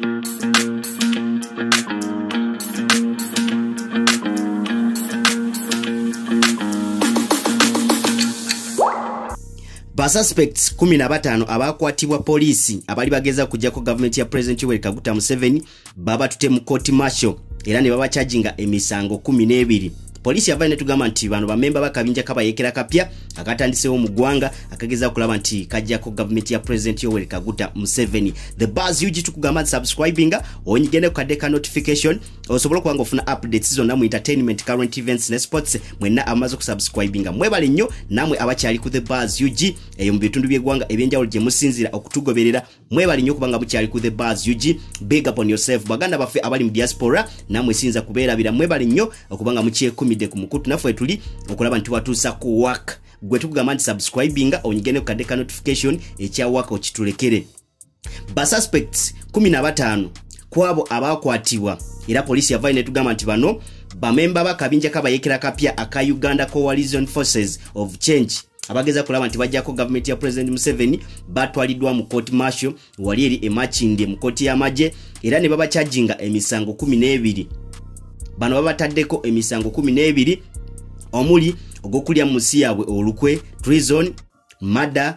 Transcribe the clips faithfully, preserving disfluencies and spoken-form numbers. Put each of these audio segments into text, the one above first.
Ba suspects kumi na batano abakwatibwa polisi abali bageza kujjako government ya President Yoweri Kaguta Museveni baba tute mu court martial era ne baba charginga emisango kumi n'ebiri. Polisi yavaine tugamba nti bano bamemba bakabinja kabayekera kapya akatandisewo mu gwanga akageza kulaba nti kajjako government ya President Yoweri Kaguta Museveni. The buzz yuji tukugamba subscribinga onyigende ku kadeka notification osobola kwanga ofuna updates zonna mu entertainment, current events ne sports mwenna amazo ku subscribinga mwebale nnyo namwe abakyali ku The Buzz U G eyo mu bitundu by'eggwanga ebyenjawulo gye musinzira okutugoberera mwebale nnyo kubanga mukyali ku The Buzz U G. Big up on yourself baganda baffe abali mu diaspora namwe sinza kubeerabira mwebale nnyo okubanga mukyekuumidde ku mukutu naffe tuli okulaba nti watuusa ku work gwe tukugamba nti subscribinga onyigende ku kadeka notification ekya work okitulekere. Ba suspects kumi na batano kwabo abakwatibwa era polisi yavaine tugamba nti bano bamemba bakabinja kabayekera kapya aka Uganda Coalition Forces of Change abageza kulaba nti bajjako government ya President Museveni batwalidwa mu court martial wali eri emachinde mu court ya maje era ne baba charginga emisango kumi n'ebiri. Bano babataddeko emisango kumi n'ebiri omuli ogokulya musi yabwe olukwe, treason, murder,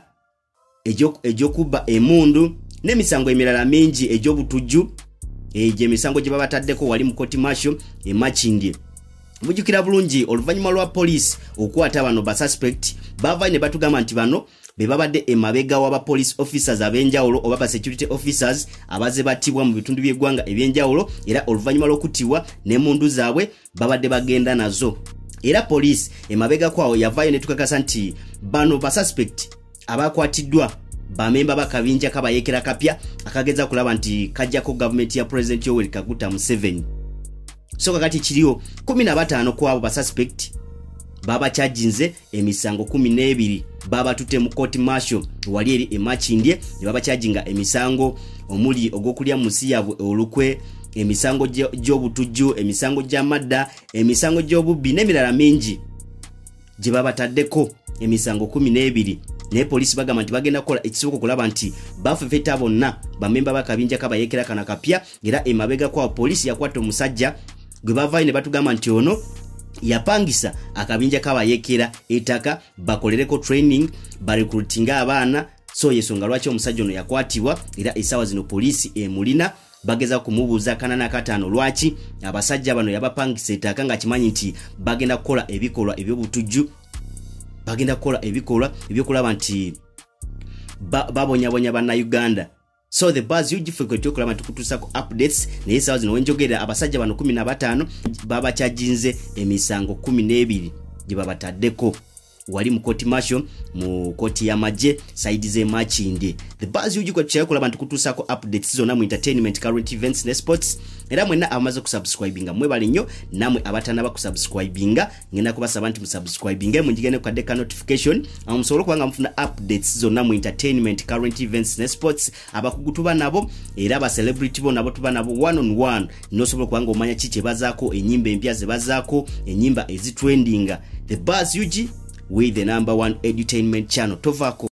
ejokuba emundu n'emisango emirala mingi ejobutujju. Eje emisango gye babataddeko wali mu court martial emachinde. Mujukira bulungi oluvanyuma lwa police okwata bano ba suspect bavaine batugamba nti bano be babadde emabega wa ba police officers abenjawulo oba ba security officers abaze batibwa mu bitundu by'eggwanga ebyenjawulo era oluvanyuma lw'okutiwa ne mundu zaabwe babadde bagenda nazo. Era police emabega kwawo yavayo ne tukakasa nti bano ba suspect abakwatiddwa bamemba bakabinja kabayekera kapya akageza kulaba nti kajjako government ya President Yoweri Kaguta Museveni. So kakati kiriyo kumi na batano kwabo ba suspect baba charginze emisango kumi n'ebiri baba tute mu court martial wali eri emachindye ne baba charginga emisango omuli ogokulya musi yabwe olukwe, emisango gy'obutujju, emisango gya madda, emisango gy'obubbi n'emirala mingi gye baba taddeko emisango kumi n'ebiri. Ne polisi bagamba nti bagenda kola ekisoboka kulaba nti bafefeta bonna bamemba bakabinja kabayekera kana kapya era emabega kwa polisi yakwata omusajja gwe bavaine batugamba nti ono yapangisa akabinja kabayekera etaka bakolereko training barecruitinga abaana. So yesonga lwaki omusajja ono yakwatibwa era esawa zino polisi emulina bageza kumubuuza kanana katano lwaki abasajja bano yabapangisa etaka nga kimanyi nti bagenda kukola ebikolwa ebyobutujju, bagenda kukola ebikolwa ebyokulaba nti babonyabonya banna Uganda. So The Buzz U G frequently okulaba nti kutusako updates naye sawa zino wenjogera abasajja bano kumi na batano baba charginze emisango kumi n'ebiri gye babataddeko wali mu court martial mu court ya maje side ze machinde. The Buzz U G kwetchayo kulaba nti kutusako updates zona mu entertainment, current events ne sports era mwenna amaze kusubscribinga mwebale nnyo namwe abatana bakusubscribinga ngenda kubasaba nti musubscribinge munjigene ku kadeka notification amusobolo kubanga mufuna updates zona mu entertainment, current events ne sports abakugutuba nabo era ba celebrity bo nabo tuba nabo one on one nosobolo kubanga omanya kiche bazaako enyimba empya ze bazaako enyimba ezitrendinga. The Buzz U G with the number one edutainment channel. Tovako.